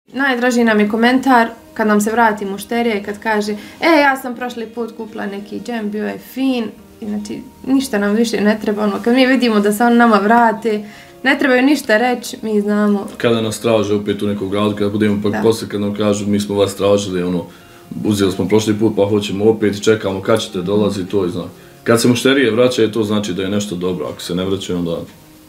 Najdraži nam je komentar kad nam se vrati mušterija i kad kaže ja sam prošli put kupila neki džem, bio je fin. Znači, ništa nam više ne treba. Kad mi vidimo da se on nama vrati, ne trebaju ništa reći, mi znamo. Kada nas traže opet u nekog gradu, kada budemo pak poslije kad nam kažu mi smo vas tražili, uzeli smo prošli put pa hoćemo opet i čekamo kad ćete dolaziti, to je znak. Kad se mušterije vraćaju, to znači da je nešto dobro, ako se ne vraćaju onda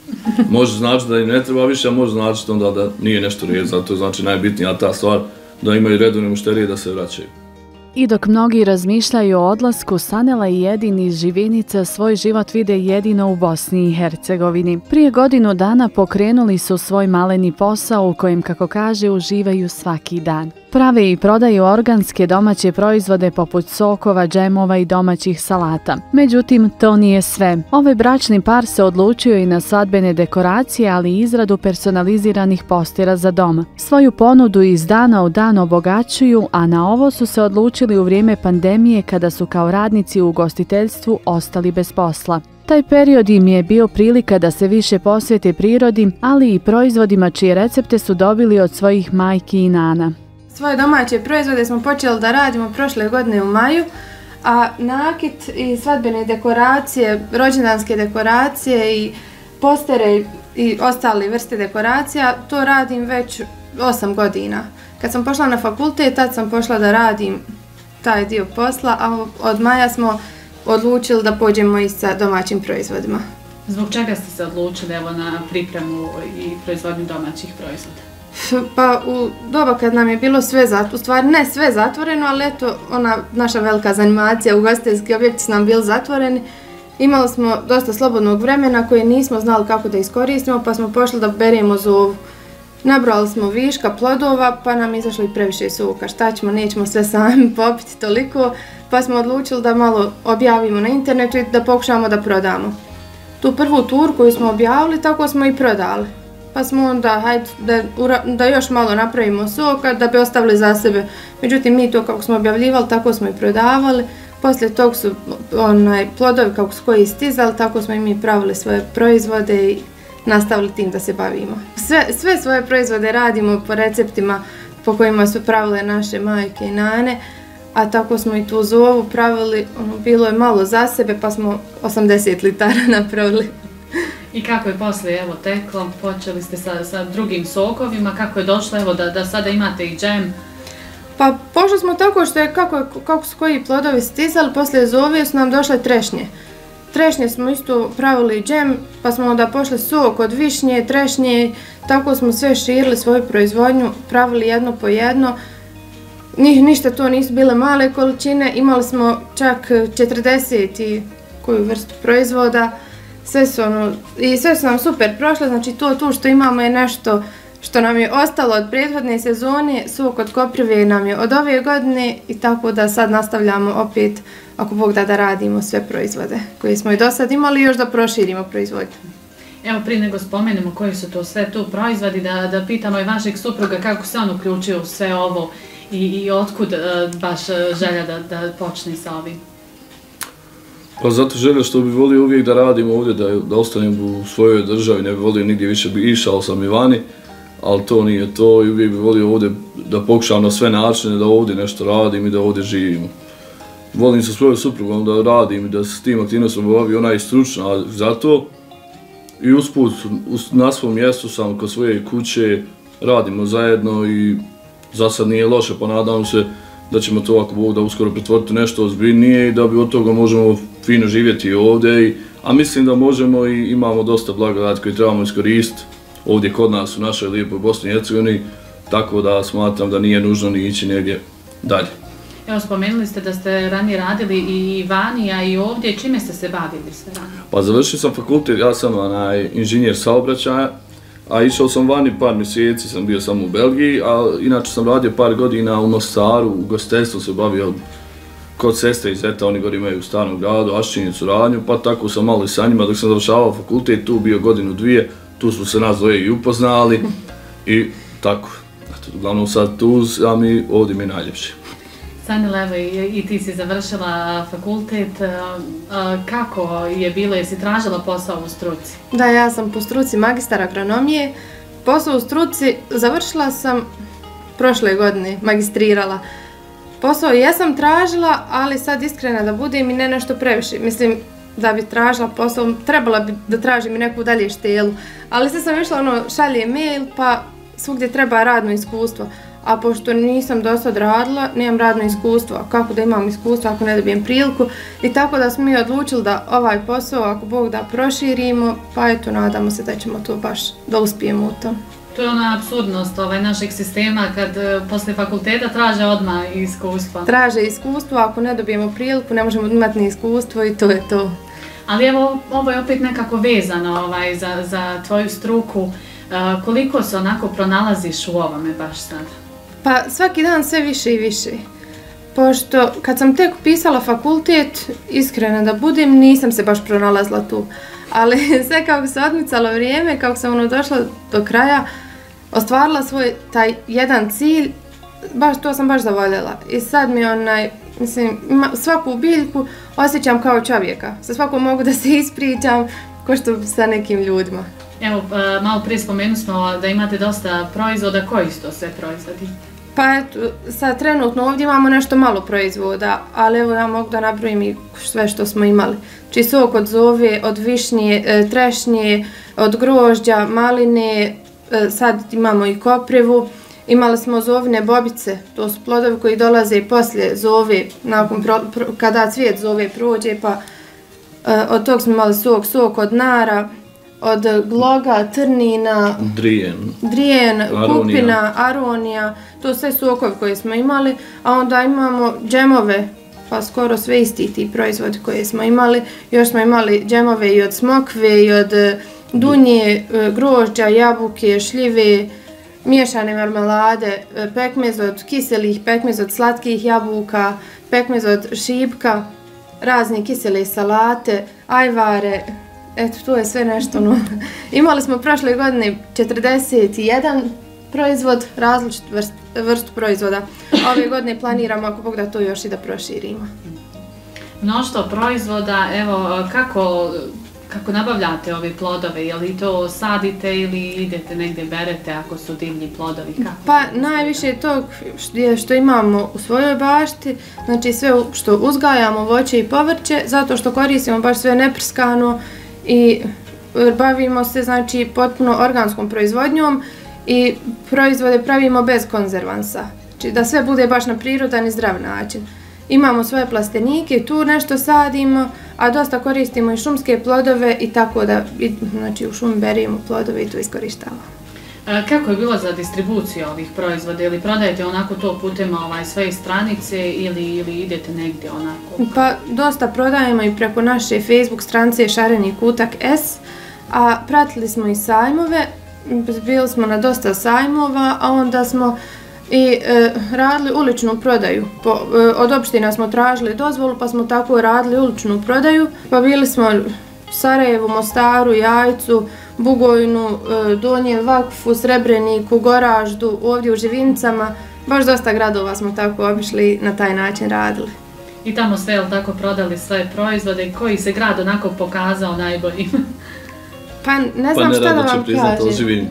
može značiti da im ne treba više, a može značiti onda da nije nešto red, zato je znači najbitnija ta stvar da imaju redovne mušterije da se vraćaju. I dok mnogi razmišljaju o odlasku, Sanela i Edin iz Živinica svoj život vide jedino u Bosni i Hercegovini. Prije godinu dana pokrenuli su svoj maleni posao u kojem, kako kaže, uživaju svaki dan. Prave i prodaju organske domaće proizvode poput sokova, džemova i domaćih salata. Međutim, to nije sve. Ovaj bračni par se odlučio i na svadbene dekoracije, ali i izradu personaliziranih postera za dom. Svoju ponudu iz dana u dan obogaćuju, a na ovo su se odlučili u vrijeme pandemije kada su kao radnici u ugostiteljstvu ostali bez posla. Taj period im je bio prilika da se više posvete prirodi, ali i proizvodima čije recepte su dobili od svojih majki i nana. Svoje domaće proizvode smo počeli da radimo prošle godine u maju, a nakit i svadbene dekoracije, rođendanske dekoracije i postere i ostale vrste dekoracija, to radim već 8 godina. Kad sam pošla na fakultet, tad sam pošla da radim taj dio posla, a od maja smo odlučili da pođemo i sa domaćim proizvodima. Zbog čega ste se odlučili na pripremu i proizvodnju domaćih proizvoda? Pa u doba kad nam je bilo sve zatvoreno, u stvari ne sve zatvoreno, ali eto ona naša velika zanimacija, ugostiteljski objekti su nam bili zatvoreni. Imali smo dosta slobodnog vremena koje nismo znali kako da iskoristimo, pa smo pošli da beremo zovu. Nabrali smo viška plodova, pa nam izašlo i previše soka. Šta ćemo, nećemo sve sami popiti toliko, pa smo odlučili da malo objavimo na internetu i da pokušamo da prodamo. Tu prvu tur koju smo objavili, tako smo i prodali. Pa smo onda, hajde, da još malo napravimo soka, da bi ostavili za sebe. Međutim, mi to kako smo objavljivali, tako smo i prodavali. Poslije tog su plodovi kako su koji stizali, tako smo i mi pravili svoje proizvode i nastavili tim da se bavimo. Sve svoje proizvode radimo po receptima po kojima su pravile naše majke i nane, a tako smo i tu zovu pravili, bilo je malo za sebe pa smo 80 litara napravili. I kako je poslije teklo, počeli ste sa drugim sokovima, kako je došlo da sada imate i džem? Pa pošli smo tako što je kako su koji plodovi stizali, poslije zove su nam došle trešnje. Trešnje smo isto pravili džem, pa smo onda pošli sok od višnje, trešnje, tako smo sve širili svoju proizvodnju, pravili jedno po jedno. Ništa to nisu bile male količine, imali smo čak 40 i koju vrstu proizvoda. Sve su nam super prošle, znači to što imamo je nešto što nam je ostalo od prethodne sezone, sok od koprive nam je od ove godine i tako da sad nastavljamo opet, ako Bog da radimo sve proizvode koje smo i do sad imali, još da proširimo proizvodnju. Evo, prije nego spomenemo koji su to sve tu proizvodi, da pitamo i vašeg supruga kako se on uključio u sve ovo i otkud baš želja da počne sa ovim. Pa zato želja što bi volio uvijek da radim ovdje, da ostanem u svojoj državi, ne bi volio nigdje više, išao sam i vani, ali to nije to i uvijek bi volio ovdje da pokušam na sve načine da ovdje nešto radim i da ovdje živimo. Volim sa svojom suprugom da radim i da se s tim aktivnostima bavim, ona je stručna za to i usput na svom mjestu sam kod svoje kuće, radimo zajedno i za sad nije loše, pa nadam se da ćemo to ako Bog da uskoro pretvoriti nešto ozbiljnije i da bi od toga možemo fino živjeti ovdje, a mislim da možemo i imamo dosta blagodati koje trebamo iskoristiti ovdje kod nas u našoj lijepoj Bosni i Hercegovini, tako da smatram da nije nužno ni ići negdje dalje. Evo, spomenuli ste da ste ranije radili i vani, a i ovdje, čime ste se bavili sve ranije? Pa završio sam fakultet, ja sam inženjer saobraćaja, a išao sam vani par mjeseci, sam bio samo u Belgiji, a inače sam radio par godina u Mostaru, u ugostiteljstvu se bavio kod sestre iz Zeta, oni gore imaju u Starom gradu, aščinicu radnju, pa tako sam malo i sa njima dok sam završavao fakultet, tu bio godinu dvije, tu smo se nas dvoje i upoznali i tako. Uglavnom sad tu, a mi ovdje mi je najljepše. Sanela, evo i ti si završila fakultet, kako je bilo, jesi tražila posao u struci? Da, ja sam po struci magistar agronomije, posao u struci završila sam prošle godine magistrirala. Posao jesam tražila, ali sad iskrena da budem i ne nešto previše. Mislim, da bi tražila posao, trebala bi da tražim i neku dalje štelu. Ali sad sam išla, šalje mail, pa svugdje treba radno iskustvo. A pošto nisam do sad radila, nemam radno iskustvo. Kako da imam iskustvo ako ne dobijem priliku? I tako da smo mi odlučili da ovaj posao, ako Bog da, proširimo, pa eto, nadamo se da ćemo to baš, da uspijemo u tom. To je ona apsurdnost našeg sistema kad posle fakulteta traže odmah iskustva. Traže iskustvo, ako ne dobijemo priliku, ne možemo imati ni iskustvo i to je to. Ali evo, ovo je opet nekako vezano za tvoju struku. Koliko se onako pronalaziš u ovome baš sad? Pa svaki dan sve više i više. Pošto kad sam tek upisala fakultet, iskreno da budem, nisam se baš pronalazila tu. Ali sve kako se odmicalo vrijeme, kako sam došla do kraja, ostvarila svoj taj jedan cilj, to sam baš zavoljela. I sad mi mislim, svaku biljku osjećam kao čovjeka. Sa svakom mogu da se ispričam, ko što sa nekim ljudima. Evo, malo prije spomenuli smo da imate dosta proizvoda. Koji su to sve proizvodi? Pa eto, sad trenutno ovdje imamo nešto malo proizvoda, ali evo ja mogu da nabrojim i sve što smo imali. Znači sok od zove, od višnje, trešnje, od grožđa, maline, sad imamo i koprivu. Imali smo zovine bobice, to su plodovi koji dolaze poslije zove, kada cvijet zove prođe, pa od tog smo imali sok od nara, od gloga, trnina, drijen, kupina, aronija, to sve sokovi koje smo imali, a onda imamo džemove, pa skoro sve isti ti proizvodi koje smo imali. Još smo imali džemove i od smokve, i od dunje, grožđa, jabuke, šljive, miješane marmelade, pekmez od kiselih, pekmez od slatkih jabuka, pekmez od šipka, razne kisele salate, ajvare. Eto, to je sve nešto. Imali smo prošle godine 41 proizvod, različit vrstu proizvoda. Ove godine planiramo, ako Bog da, to još i da proširimo. Mnoštvo proizvoda, evo, kako nabavljate ove plodove? Je li to sadite ili idete negdje berete ako su divlji plodovi? Pa najviše to što imamo u svojoj bašti, znači sve što uzgajamo, voće i povrće, zato što koristimo baš sve neprskano i bavimo se znači potpuno organskom proizvodnjom i proizvode pravimo bez konzervansa. Znači da sve bude baš na prirodan i zdrav način. Imamo svoje plastenike, tu nešto sadimo, a dosta koristimo i šumske plodove i tako da znači u šumi berimo plodove i to iskorištavamo. Kako je bilo za distribuciju ovih proizvoda? Ili prodajete onako to putem svoje stranice ili idete negdje onako? Pa dosta prodajemo i preko naše Facebook stranice Šareni kutak S, a pratili smo i sajmove, bili smo na dosta sajmova, a onda smo i radili uličnu prodaju. Od opština smo tražili dozvolu, pa smo tako radili uličnu prodaju. Pa bili smo u Sarajevu, Mostaru, Jajcu, Bugojnu, Donjem Vakfu, Srebreniku, Goraždu, ovdje u Živinicama. Baš dosta gradova smo tako obišli, na taj način radili. I tamo ste jel tako prodali sve proizvode? Koji se grad onako pokazao najboljim? Pa ne znam šta da vam kažem.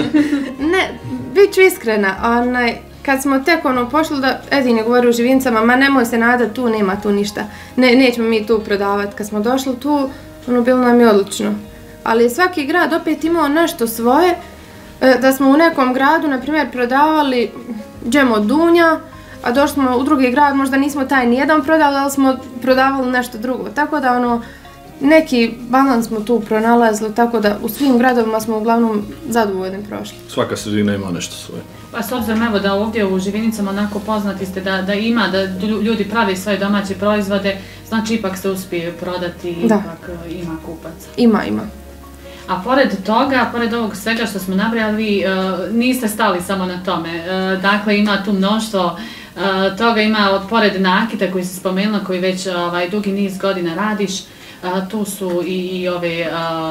Ne, bit ću iskrena. Kad smo tek pošli da Edine govori u Živinicama, ma nemoj se nadati, tu nema tu ništa. Nećemo mi tu prodavati. Kad smo došli tu, bilo nam je odlično. Ali svaki grad opet imao nešto svoje. Da smo u nekom gradu, na primjer, prodavali džem od dunja, a došli smo u drugi grad, možda nismo taj nijedan prodali, ali smo prodavali nešto drugo. Tako da neki balans smo tu pronalazili, tako da u svim gradovima smo uglavnom zadovoljni prošli. Svaka sredina ima nešto svoje. Pa s obzirom evo da ovdje u Živinicama onako poznati ste da ljudi pravi svoje domaće proizvode, znači ipak se uspije prodati i ipak ima kupaca. Ima. A pored toga, pored ovog svega što smo nabrali, vi niste stali samo na tome. Dakle, ima tu mnoštvo toga, ima pored nakita koji se spomenula, koji već dugi niz godina radiš. Tu su i ove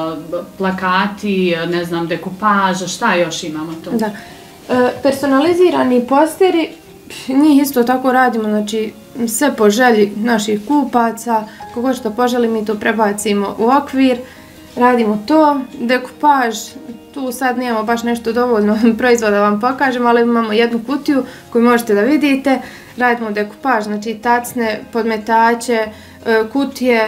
plakati, ne znam, dekupaža, šta još imamo tu? Da. Personalizirani posteri, njih isto tako radimo, znači sve po želji naših kupaca, kogo što poželi mi to prebacimo u okvir, radimo to. Dekupaž, tu sad nemamo baš nešto dovoljno proizvoda vam pokažemo, ali imamo jednu kutiju koju možete da vidite. Radimo dekupaž, znači tacne, podmetače, kutije,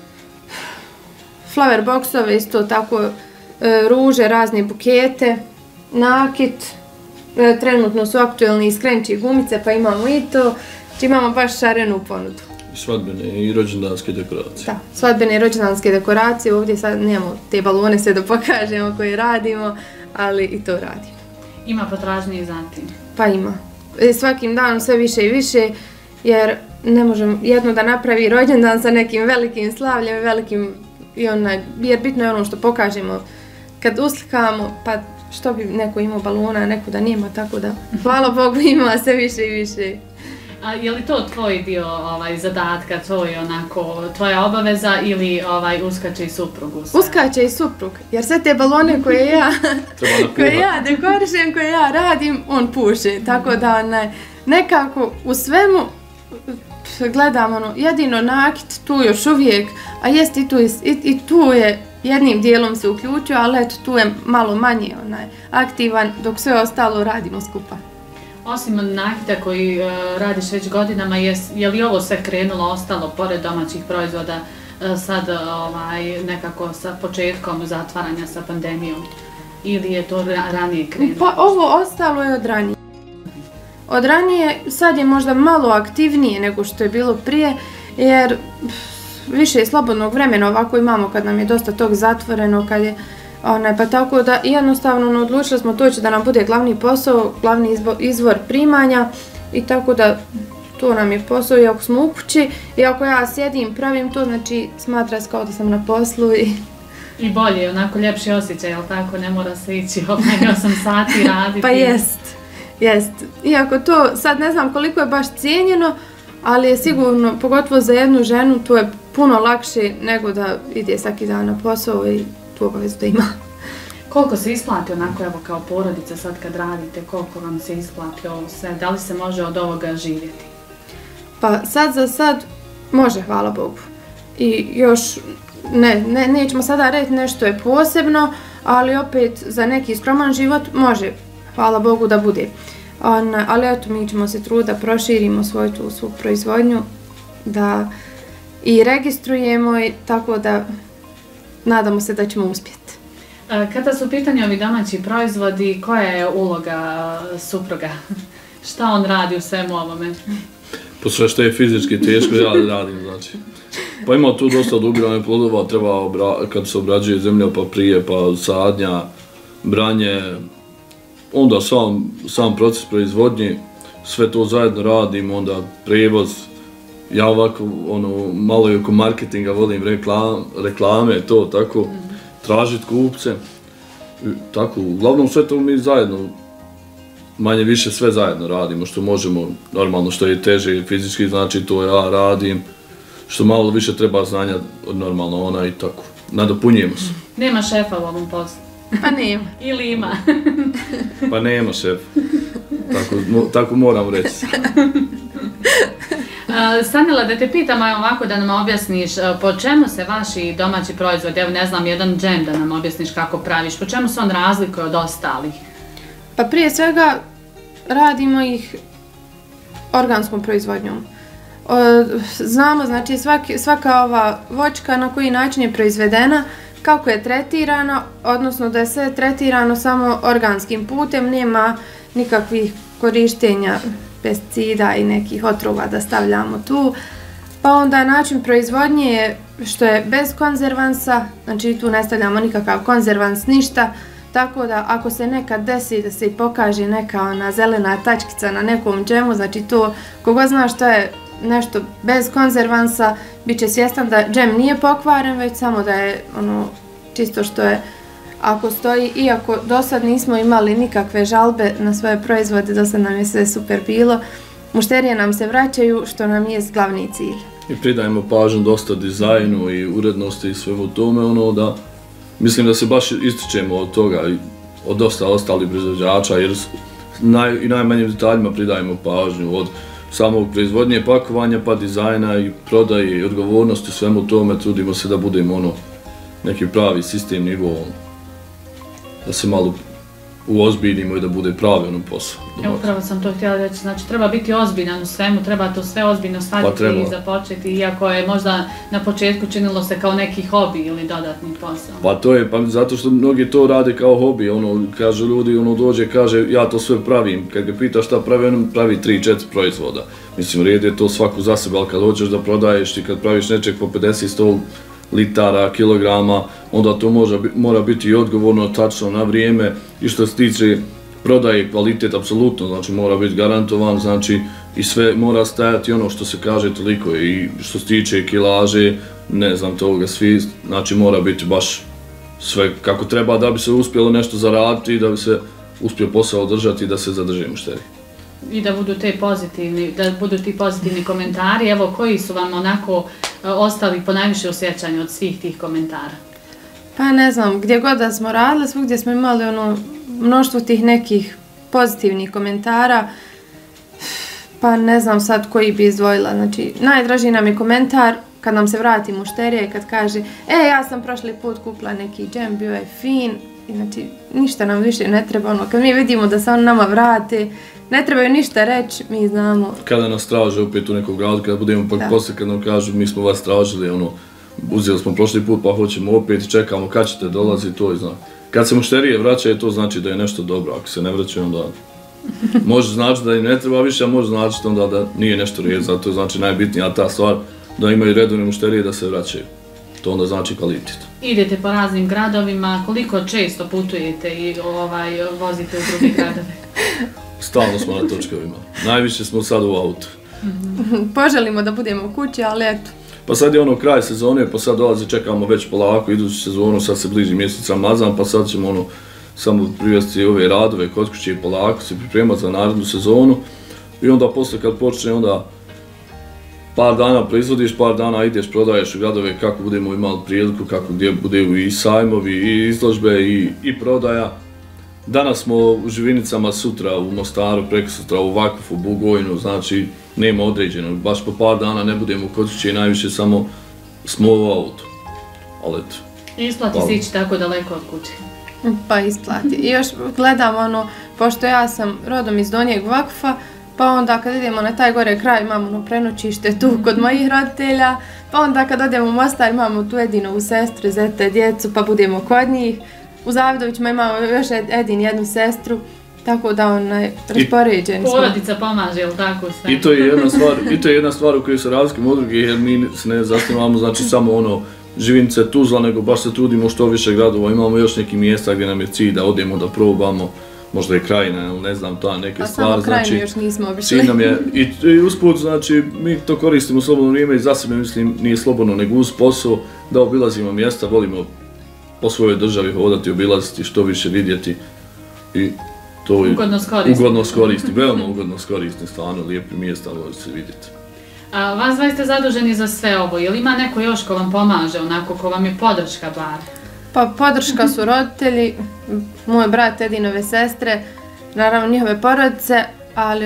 flower boxove, isto tako ruže, razne bukete, nakit. Trenutno su aktuelni i skrenči gumice, pa imamo i to. Znači imamo baš šarenu ponudu. Svadbene i rođendanske dekoracije. Da, svadbene i rođendanske dekoracije. Ovdje sad nemamo te balone sve da pokažemo koje radimo, ali i to radimo. Ima potražnje i za tim? Pa ima. Svakim danom sve više i više, jer ne možemo jedno da napravi rođendan sa nekim velikim slavljem, velikim, jer bitno je ono što pokažemo kad uslikamo, pa što bi neko imao balona, neko da nema, tako da hvala Bogu ima sve više i više. A je li to tvoj dio zadatka, tvoja obaveza ili uskače i suprug u sve? Uskače i suprug, jer sve te balone koje ja dekorišem, koje ja radim, on puše. Tako da nekako u svemu gledam jedino nakit tu još uvijek, a jest i tu je jednim dijelom se uključio, ali eto tu je malo manje aktivan, dok sve ostalo radimo skupa. Osim nakita koji radiš već godinama, je li ovo sve krenulo, ostalo pored domaćih proizvoda sad nekako sa početkom zatvaranja sa pandemijom? Ili je to ranije krenulo? Pa ovo ostalo je od ranije. Od ranije sad je možda malo aktivnije nego što je bilo prije, jer više slobodnog vremena ovako imamo kad nam je dosta tog zatvoreno, kad je pa tako da jednostavno odlučili smo to će da nam bude glavni posao, glavni izvor primanja i tako da to nam je posao i ako smo u kući i ako ja sjedim pravim to, znači smatra se kao da sam na poslu i bolje, onako ljepši osjećaj, jel tako, ne mora se ići 8 sati raditi. Pa jest. Iako to sad ne znam koliko je baš cijenjeno, ali je sigurno, pogotovo za jednu ženu, to je puno lakše nego da ide svaki dan na posao i tu obavezu da ima. Koliko se isplati onako, evo kao porodica sad kad radite, koliko vam se isplati ovo sve? Da li se može od ovoga živjeti? Pa sad za sad može, hvala Bogu. I još, nećemo sada reći nešto je posebno, ali opet za neki skroman život može, hvala Bogu da bude. Ali eto, mi ćemo se truditi da proširimo svoju proizvodnju, da i registrujemo, tako da nadamo se da ćemo uspjeti. Kada su u pitanju ovi domaći proizvodi, koja je uloga supruga? Šta on radi u svemu ovome? Po sve što je fizički teško, ja radim, znači. Pa ima tu dosta od ubiranja plodova, treba kad se obrađuje zemlja, pa prije, pa sadnja, branje, onda sam proces proizvodnje, sve to zajedno radim, onda prevoz. Ja ovako, malo i oko marketinga volim reklame, to tako, tražiti kupce. Tako, uglavnom sve to mi zajedno, manje više sve zajedno radimo, što možemo, normalno što je teže fizički, znači to ja radim, što malo više treba znanja od normalno i tako, nadopunjujemo se. Nema šefa u ovom poslu? Pa nema. Ili ima? Pa nema šefa, tako moram reći. Sanela, da te pitam ovako da nam objasniš po čemu se vaši domaći proizvodi, evo ne znam, jedan džem da nam objasniš kako praviš, po čemu se on razlikuje od ostalih? Pa prije svega radimo ih organskom proizvodnjom. Znamo, znači svaka ova voćka na koji način je proizvedena, kako je tretirana, odnosno da je sve tretirano samo organskim putem, nema nikakvih korištenja pesticida i nekih otrova da stavljamo tu. Pa onda način proizvodnje je što je bez konzervansa, znači tu ne stavljamo nikakav konzervans, ništa. Tako da ako se nekad desi da se i pokaže neka ona zelena tačkica na nekom džemu, znači to koga zna što je nešto bez konzervansa, bit će svjestan da džem nije pokvaren, već samo da je čisto što je ako stoji, iako do sad nismo imali nikakve žalbe na svoje proizvode, do sad nam je sve super bilo, mušterije nam se vraćaju, što nam je glavni cilj. I pridajemo pažnju dosta dizajnu i urednosti i svemu tome, da mislim da se baš ističemo od toga, od dosta ostalih proizvođača, jer i najmanjim detaljima pridajemo pažnju, od samog proizvodnje, pakovanja, pa dizajna i prodaje i odgovornosti, svemu tome trudimo se da budemo neki pravi sistem nivo, da se malo uozbiljimo i da bude pravi ono posao. Evo, upravo sam to htjela reći, znači treba biti ozbiljan u svemu, treba to sve ozbiljno staviti i započeti, iako je možda na početku činilo se kao neki hobi ili dodatni posao. Pa to je, pa zato što mnogi to rade kao hobi, ono, kažu ljudi, ono dođe, kaže ja to sve pravim, kad ga pitaš šta pravi, on pravi 3-4 proizvoda. Mislim, red je to svaku za sebe, ali kad hoćeš da prodaješ i kad praviš nečeg po 50-100 litara, kilograma, onda to mora biti i odgovorno, tačno, na vrijeme i što se tiče prodaje, kvalitet, apsolutno, znači mora biti garantovan, znači i sve mora stajati ono što se kaže toliko i što se tiče kilaže, ne znam toga, svi, znači mora biti baš sve kako treba da bi se uspjelo nešto zaraditi i da bi se uspio posao održati i da se zadrži mušteri. I da budu ti pozitivni komentari, evo koji su vam onako ostali po najviše u sjećanju od svih tih komentara? Pa ne znam, gdje god da smo radili, svugdje smo imali ono mnoštvo tih nekih pozitivnih komentara, pa ne znam sad koji bi izdvojila. Znači, najdraži nam je komentar kad nam se vrati mušterija i kad kaže ja sam prošli put kupila neki džem, bio je fin, i znači ništa nam više ne treba, ono, kad mi vidimo da se on nama vrate, ne trebaju ništa reći, mi znamo. Kada nas traže opet u nekom gradu, kada budemo pak poslije kad nam kažu mi smo vas tražili, ono, uzeli smo prošli put pa hoćemo opet, čekamo kad ćete dolazi, to je znam. Kad se mušterije vraćaju, to znači da je nešto dobro, ako se ne vraćaju onda može znači da im ne treba više, a može znači onda da nije nešto red, zato je znači najbitnija ta stvar da imaju redovne mušterije da se vraćaju. To onda znači kvalitet. Idete po raznim gradovima, koliko često putujete i vozite u druge gradove? Stalno smo na točkovima. Najviše smo sad u autu. Poželimo da budemo u kući, ali eto. Pa sad je ono kraj sezone, pa sad dolazi, čekamo već polako iduću sezonu, sad se bliži mjesec Ramazan, pa sad ćemo ono samo privesti ove radove kod kuće i polako se pripremati za narednu sezonu. I onda posle kad počne, onda par dana proizvodiš, par dana ideš, prodaješ u gradove kako budemo imali priliku, kako gdje budu i sajmovi, i izložbe, i prodaja. Danas smo u Živinicama, sutra u Mostaru, prekosutra u Vakufu, Bugojnu, znači nema određeno, baš po par dana ne budemo kod kuće i najviše samo smo u autu. Ali eto. Isplati se ići tako daleko od kuće? Pa isplati. I još gledam ono, pošto ja sam rodom iz Donjeg Vakufa, pa onda kad idemo na taj gore kraj imamo ono prenoćište tu kod mojih roditelja, pa onda kad odemo u Mostar imamo tu Edinovu sestru, zete, djecu, pa budemo kod njih. U Zavidovićima imamo još jednu sestru, tako da raspoređeni smo. Porodica pomaže, ili tako sve? I to je jedna stvar u kojoj se razlikujemo od drugih, jer mi se ne zasnivamo znači samo ono Živinice, Tuzla, nego baš se trudimo što više gradova. Imamo još neki mjesta gdje nam je cilj da odemo, da probamo, možda je Krajina, ne znam, ta neke stvari. A samo Krajinu još nismo obišli. Cilj nam je, i usput, znači, mi to koristimo u slobodno vrijeme i za sebe, mislim, nije slobodno nego uz posao, da obilazimo mjesta, volimo po svojoj državi hodati, obilaziti, što više vidjeti i to je ugodno skoristi, veoma ugodno skoristi, stvarno lijepi mjesta, može se vidjeti. Vas dva ste zaduženi za sve ovo, je li ima neko još ko vam pomaže, onako ko vam je podrška bar? Pa podrška su roditelji, moj brat, Edinove sestre, naravno njihove porodice, ali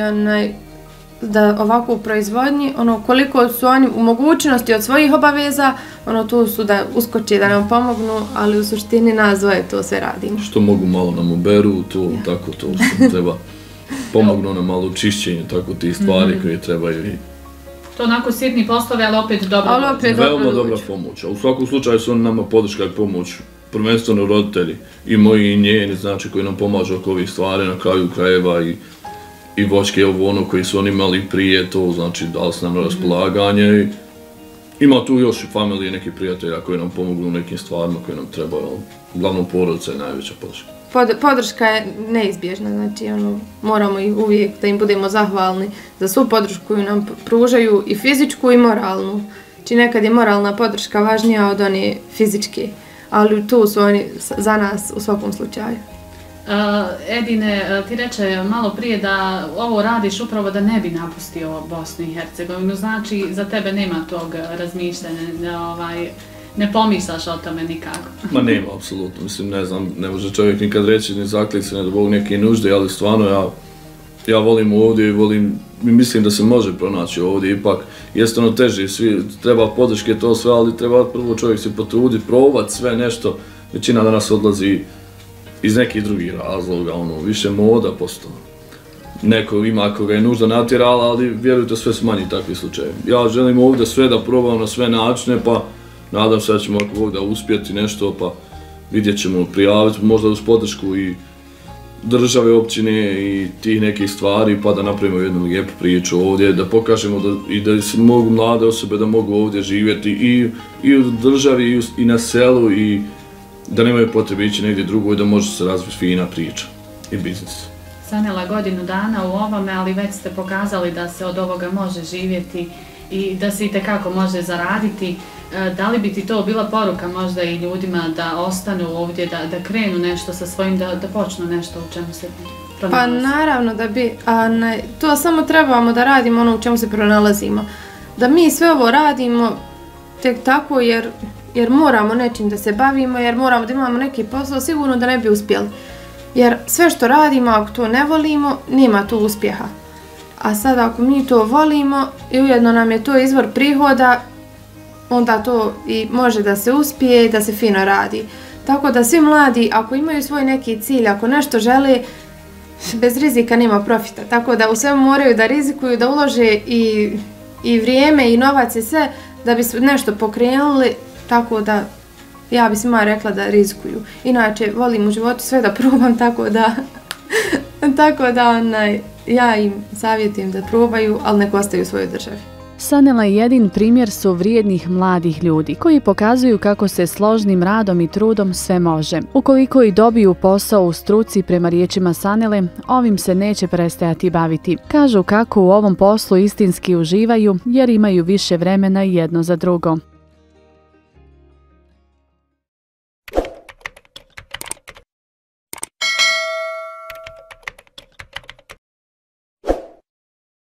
da ovako u proizvodnji, koliko su oni u mogućnosti od svojih obaveza, tu su da uskoče, da nam pomognu, ali u suštini nas dvoje to sve radimo. Što mogu malo nam uberu, tako to što treba. Pomognu nam malo u čišćenju, tako ti stvari koje trebaju. To onako sitni poslovi, ali opet dobro dođe. Veoma dobra pomoć, a u svakom slučaju su oni nama podrška i pomoć, prvenstveno roditelji i moji i njeni, znači koji nam pomažu oko ovih stvari na kraju krajeva i voćke koji su oni imali prije, to znači dali su nam na raspolaganje. Ima tu još i familije, neki prijatelja koji nam pomogu u nekim stvarima koje nam trebaju, uglavnom porodica je najveća podrška. Podrška je neizbježna, znači moramo i uvijek da im budemo zahvalni za svu podršku koju nam pružaju, i fizičku i moralnu. Znači nekad je moralna podrška važnija od one fizičke, ali tu su oni za nas u svakom slučaju. Edine, ti reče malo prije da ovo radiš upravo da ne bi napustio Bosnu i Hercegovinu, znači za tebe nema tog razmišljanja, ne pomislaš o tome nikako? Ma nema, apsolutno, mislim, ne znam, ne može čovjek nikad reći ni zaklice, ne da Bog neke nužde, ali stvarno ja volim ovdje i mislim da se može pronaći ovdje, ipak jeste ono teže, treba podrške to sve, ali treba prvo čovjek se potruditi, probati sve nešto, većina danas odlazi iz nekih drugih razloga, ono, više moda postao. Neko ima koga je nužda natjerala, ali vjerujte, sve su manji takvi slučajevi. Ja želim ovdje sve da probam na sve načine, pa nadam se da ćemo ako Bog da uspjeti nešto, pa vidjet ćemo, prijaviti možda uz podršku i države, općine i tih nekih stvari, pa da napravimo jednu lijepu priču ovdje, da pokažemo da se mogu mlade osobe da mogu ovdje živjeti i u državi i na selu i da nemaju potrebe ići negdje drugo i da može se razviti fina priča i biznis. Sanela, godinu dana u ovome, ali već ste pokazali da se od ovoga može živjeti i da se itekako može zaraditi. Da li bi ti to bila poruka možda i ljudima da ostanu ovdje, da krenu nešto sa svojim, da počnu nešto u čemu se pronalazi? Pa naravno da bi, to samo trebamo da radimo ono u čemu se pronalazimo. Da mi sve ovo radimo tek tako jer moramo nečim da se bavimo, jer moramo da imamo neki posao, sigurno da ne bi uspjeli. Jer sve što radimo, ako to ne volimo, nema tu uspjeha. A sad ako mi to volimo i ujedno nam je to izvor prihoda, onda to i može da se uspije i da se fino radi. Tako da svi mladi, ako imaju svoj neki cilj, ako nešto žele, bez rizika nema profita. Tako da u svemu moraju da rizikuju, da ulože i vrijeme i novac i sve da bi nešto pokrenuli, tako da ja bi svima rekla da rizikuju. Inače, volim u životu sve da probam, tako da ja im savjetujem da probaju, ali nek ostaju u svojoj državi. Sanela i Edin primjer su vrijednih mladih ljudi koji pokazuju kako se složnim radom i trudom sve može. Ukoliko i dobiju posao u struci, prema riječima Sanele, ovim se neće prestajati baviti. Kažu kako u ovom poslu istinski uživaju jer imaju više vremena jedno za drugo.